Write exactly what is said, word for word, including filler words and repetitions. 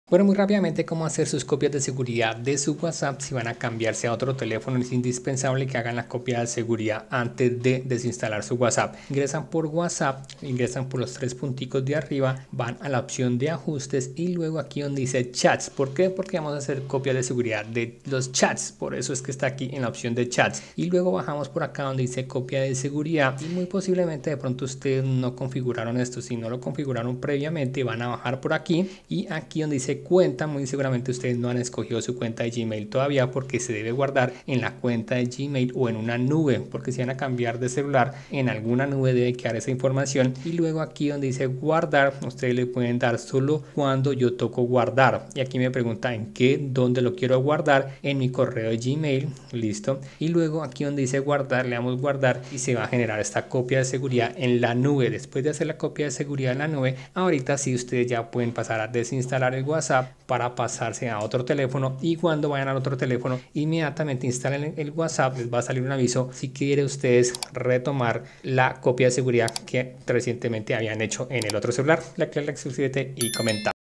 Bueno, muy rápidamente, cómo hacer sus copias de seguridad de su WhatsApp. Si van a cambiarse a otro teléfono, es indispensable que hagan la copia de seguridad antes de desinstalar su WhatsApp. Ingresan por WhatsApp, ingresan por los tres punticos de arriba, van a la opción de ajustes y luego aquí donde dice chats. ¿Por qué? Porque vamos a hacer copias de seguridad de los chats, por eso es que está aquí en la opción de chats. Y luego bajamos por acá donde dice copia de seguridad y muy posiblemente de pronto ustedes no configuraron esto. Si no lo configuraron previamente, van a bajar por aquí y aquí donde dice cuenta, muy seguramente ustedes no han escogido su cuenta de Gmail todavía, porque se debe guardar en la cuenta de Gmail o en una nube, porque si van a cambiar de celular, en alguna nube debe quedar esa información. Y luego aquí donde dice guardar, ustedes le pueden dar solo cuando yo toco guardar, y aquí me pregunta en qué, dónde lo quiero guardar, en mi correo de Gmail, listo. Y luego aquí donde dice guardar, le damos guardar y se va a generar esta copia de seguridad en la nube. Después de hacer la copia de seguridad en la nube, ahorita sí ustedes ya pueden pasar a desinstalar el WhatsApp para pasarse a otro teléfono, y cuando vayan al otro teléfono inmediatamente instalen el WhatsApp, les va a salir un aviso si quieren ustedes retomar la copia de seguridad que recientemente habían hecho en el otro celular. Like, like, suscríbete y comenta.